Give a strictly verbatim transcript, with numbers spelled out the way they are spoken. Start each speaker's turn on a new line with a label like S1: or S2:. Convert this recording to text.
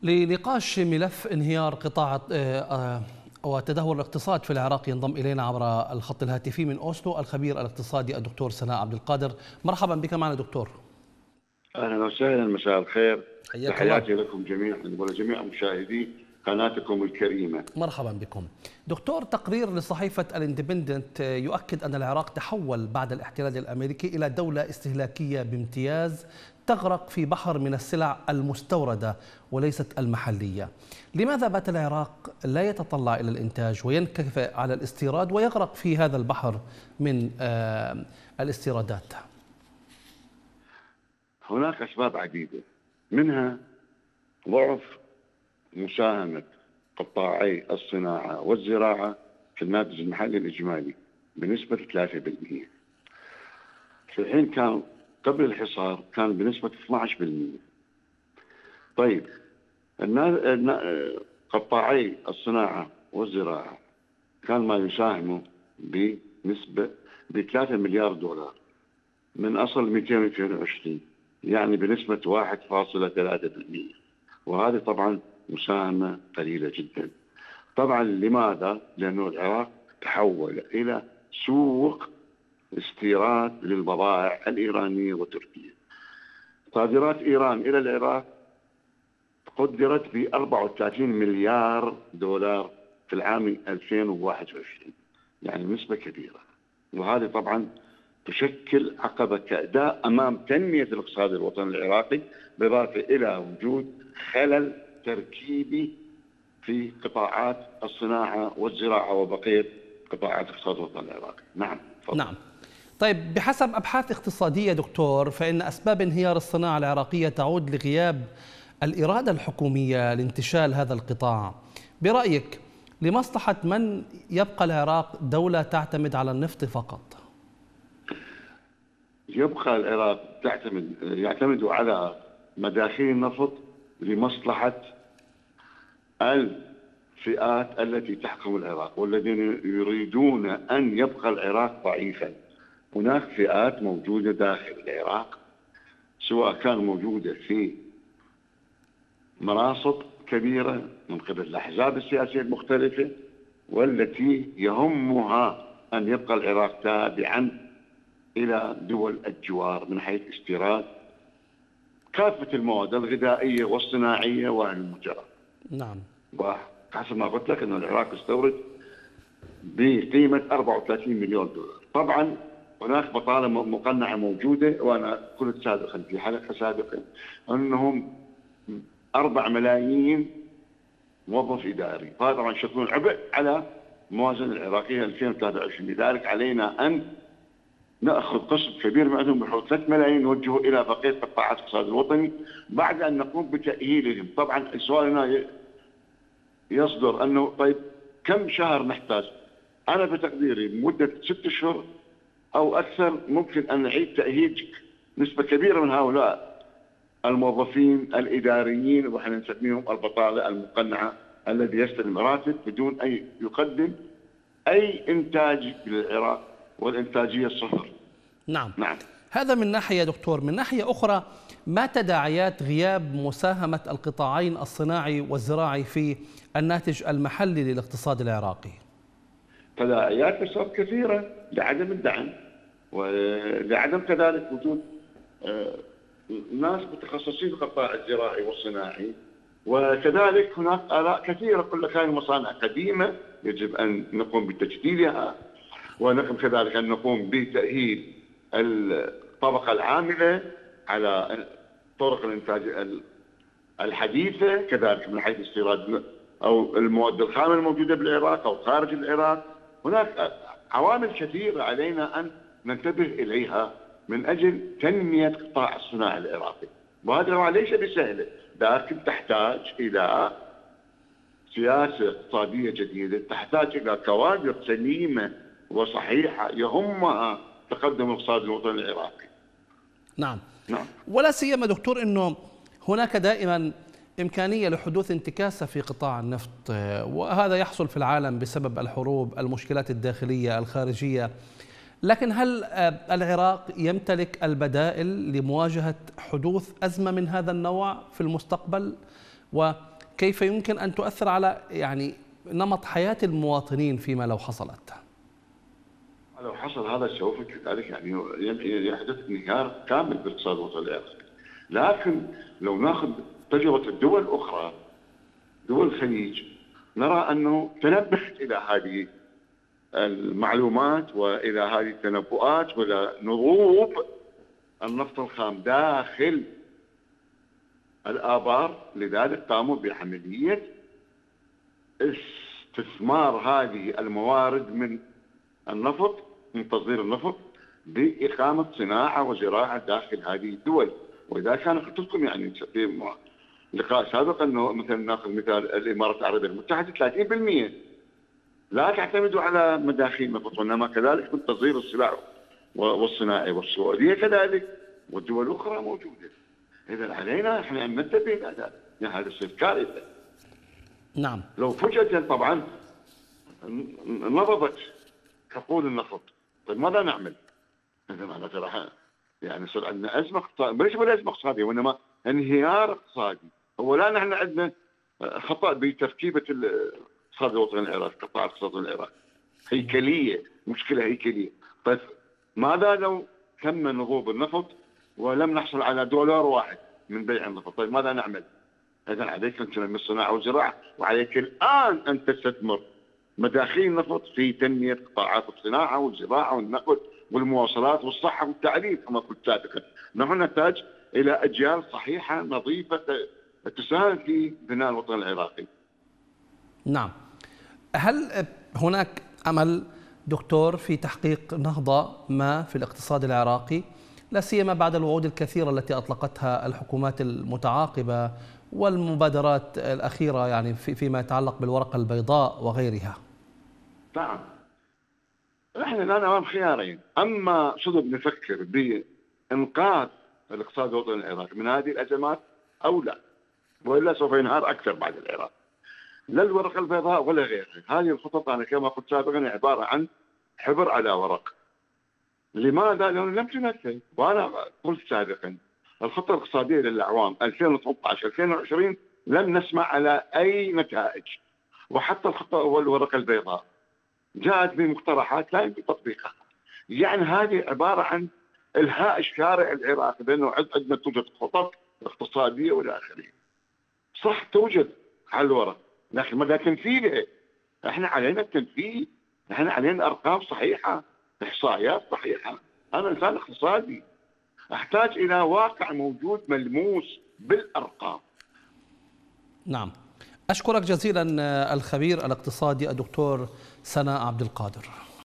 S1: لنقاش ملف انهيار قطاع وتدهور الاقتصاد في العراق ينضم إلينا عبر الخط الهاتفي من أوسلو الخبير الاقتصادي الدكتور سناء عبد القادر. مرحبا بك معنا دكتور.
S2: أهلا وسهلا، مساء الخير، تحياتي
S1: الله.
S2: لكم جميعا ولجميع مشاهدي قناتكم الكريمة.
S1: مرحبا بكم دكتور. تقرير لصحيفة الاندبندنت يؤكد أن العراق تحول بعد الاحتلال الأمريكي إلى دولة استهلاكية بامتياز تغرق في بحر من السلع المستوردة وليست المحلية. لماذا بات العراق لا يتطلع إلى الإنتاج وينكفئ على الاستيراد ويغرق في هذا البحر من الاستيرادات؟
S2: هناك أسباب عديدة، منها ضعف مساهمة قطاعي الصناعة والزراعة في الناتج المحلي الإجمالي بنسبة ثلاثة بالمئة، في حين كان قبل الحصار كان بنسبة اثني عشر بالمئة. طيب قطاعي الصناعة والزراعة كان ما يساهموا بنسبة بثلاثة مليار دولار من أصل مئتين واثنين وعشرين، يعني بنسبة واحد فاصلة ثلاثة بالمئة، وهذه طبعا مساهمة قليلة جدا. طبعا لماذا؟ لأنه العراق تحول إلى سوق استيراد للبضائع الإيرانية وتركيا. صادرات إيران إلى العراق قدرت ب أربعة وثلاثين مليار دولار في العام ألفين وواحد وعشرين، يعني نسبة كبيرة، وهذه طبعا تشكل عقبة كأداء أمام تنمية الاقتصاد الوطني العراقي، بالإضافة إلى وجود خلل تركيبي في قطاعات الصناعة والزراعة وبقية قطاعات الاقتصاد الوطني العراقي. نعم فضل.
S1: نعم. طيب بحسب أبحاث اقتصادية دكتور، فإن أسباب انهيار الصناعة العراقية تعود لغياب الإرادة الحكومية لانتشال هذا القطاع. برأيك لمصلحة من يبقى العراق دولة تعتمد على النفط فقط؟
S2: يبقى العراق تعتمد يعتمد على مداخيل النفط لمصلحة الفئات التي تحكم العراق والذين يريدون أن يبقى العراق ضعيفا. هناك فئات موجودة داخل العراق، سواء كان موجودة في مناصب كبيرة من قبل الأحزاب السياسية المختلفة، والتي يهمها أن يبقى العراق تابعا إلى دول الجوار من حيث استيراد كافة المواد الغذائية والصناعية والمجرة.
S1: نعم.
S2: وحسب ما قلت لك أن العراق استورد بقيمة أربعة وثلاثين مليون دولار. طبعا هناك بطالة مقنعة موجودة، وأنا قلت سابقا في حلقة سابقة أنهم أربع ملايين موظف إداري، فهذا طبعا يشكلون عبء على الموازنة العراقية ألفين وثلاثة وعشرين. لذلك علينا أن نأخذ قسم كبير منهم بحوالي ثلاثة ملايين نوجهه إلى بقية قطاعات الاقتصاد الوطني بعد أن نقوم بتأهيلهم. طبعا السؤال هنا يصدر أنه طيب كم شهر نحتاج؟ أنا بتقديري مدة ست أشهر أو أكثر ممكن أن نعيد تأهيل نسبة كبيرة من هؤلاء الموظفين الإداريين، وإحنا نسميهم البطالة المقنعة، الذي يستلم راتب بدون أي يقدم أي إنتاج للعراق، والإنتاجية صفر.
S1: نعم.
S2: نعم.
S1: هذا من ناحية دكتور. من ناحية أخرى، ما تداعيات غياب مساهمة القطاعين الصناعي والزراعي في الناتج المحلي للاقتصاد العراقي؟
S2: تداعيات بسبب كثيرة، لعدم الدعم ولعدم كذلك وجود ناس متخصصين في القطاع الزراعي والصناعي، وكذلك هناك آلاء كثيرة. كل هذه المصانع قديمة يجب أن نقوم بتجديدها، ونقوم كذلك أن نقوم بتأهيل الطبقة العاملة على طرق الإنتاج الحديثة، كذلك من حيث استيراد أو المواد الخام الموجودة بالعراق أو خارج العراق. هناك عوامل كثيرة علينا أن ننتبه إليها من أجل تنمية قطاع الصناعة العراقي، وهذا ليس بسهل، لكن تحتاج إلى سياسة اقتصادية جديدة، تحتاج إلى كوادر سليمة وصحيحة يهمها تقدم الاقتصاد الوطني العراقي.
S1: نعم.
S2: نعم.
S1: ولا سيما دكتور أنه هناك دائما إمكانية لحدوث انتكاسة في قطاع النفط، وهذا يحصل في العالم بسبب الحروب، المشكلات الداخلية الخارجية. لكن هل العراق يمتلك البدائل لمواجهة حدوث أزمة من هذا النوع في المستقبل؟ كيف يمكن أن تؤثر على يعني نمط حياة المواطنين فيما لو حصلت؟
S2: لو حصل هذا سوف كذلك يعني يحدث انهيار كامل بالاقتصاد الوطني العراقي. لكن لو ناخذ تجربه الدول الاخرى، دول الخليج، نرى انه تنبهت الى هذه المعلومات والى هذه التنبؤات والى نضوب النفط الخام داخل الآبار. لذلك قاموا بعمليه استثمار هذه الموارد من النفط، من تصدير النفط، بإقامة صناعة وزراعة داخل هذه الدول. وإذا كان قلت لكم يعني في لقاء سابق أنه مثلا ناخذ مثال الإمارات العربية المتحدة ثلاثين بالمئة لا تعتمد على مداخيل النفط، وإنما كذلك من تصدير السلع والصناعي، والسعودية كذلك والدول الأخرى موجودة. إذا علينا احنا أن ننتبه إلى هذا، يعني هذا الشيء كارثة.
S1: نعم.
S2: لو فجأة طبعا نضبت حقول النفط، طيب ماذا نعمل؟ إذا ما ترى يعني صار عندنا أزمة اقتصادية، ليس ولا أزمة اقتصادية وإنما انهيار اقتصادي. هو لا نحن عندنا خطأ بتركيبة الاقتصاد الوطني العراقي، قطاع الاقتصاد العراقي هيكلية، مشكلة هيكلية. طيب ماذا لو تم نضوب النفط ولم نحصل على دولار واحد من بيع النفط؟ طيب ماذا نعمل؟ إذا عليك أن تنمي الصناعة والزراعة، وعليك الآن أن تستثمر مداخيل النفط في تنمية قطاعات الصناعة والزراعة والنقل والمواصلات والصحة والتعليم كما قلت سابقا. نحن نحتاج إلى أجيال صحيحة نظيفة تساهم في بناء الوطن العراقي.
S1: نعم. هل هناك أمل دكتور في تحقيق نهضة ما في الاقتصاد العراقي، لا سيما بعد الوعود الكثيرة التي أطلقتها الحكومات المتعاقبة والمبادرات الأخيرة يعني في فيما يتعلق بالورقة البيضاء وغيرها؟
S2: نعم. نحن الآن أمام خيارين: أما صدق نفكر بإنقاذ الاقتصاد الوطني العراقي من هذه الأزمات أو لا، وإلا سوف ينهار أكثر بعد العراق. لا الورقة البيضاء ولا غيرها. هذه الخطط أنا كما قلت سابقا عبارة عن حبر على ورق. لماذا؟ لأنه لم تنفذ. وأنا قلت سابقا الخطة الاقتصادية للأعوام ألفين وثلاثة عشر ألفين وعشرين لم نسمع على أي نتائج. وحتى الخطة والورقة البيضاء جاءت بمقترحات لا يمكن تطبيقها. يعني هذه عبارة عن إلهاء الشارع العراقي بأنه عندنا توجد خطط اقتصادية وإلى آخره. صح توجد على الورق، لكن مدى تنفيذها؟ احنا علينا التنفيذ، احنا علينا أرقام صحيحة، إحصائيات صحيحة. أنا إنسان اقتصادي أحتاج إلى واقع موجود ملموس بالأرقام.
S1: نعم. أشكرك جزيلا الخبير الاقتصادي الدكتور سناء عبد القادر.